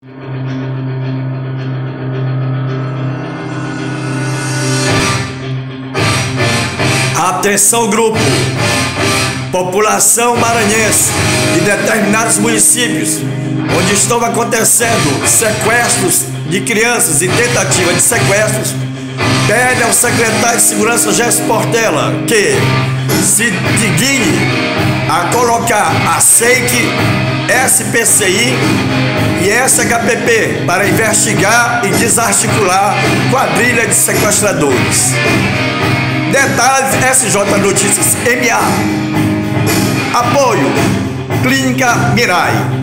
Atenção, grupo! População maranhense de determinados municípios onde estão acontecendo sequestros de crianças e tentativa de sequestros, pede ao secretário de Segurança Gerson Portela que se digne a colocar a SEIC, SPCI e SHPP para investigar e desarticular quadrilha de sequestradores. Detalhes: SJ Notícias MA. Apoio Clínica Mirai.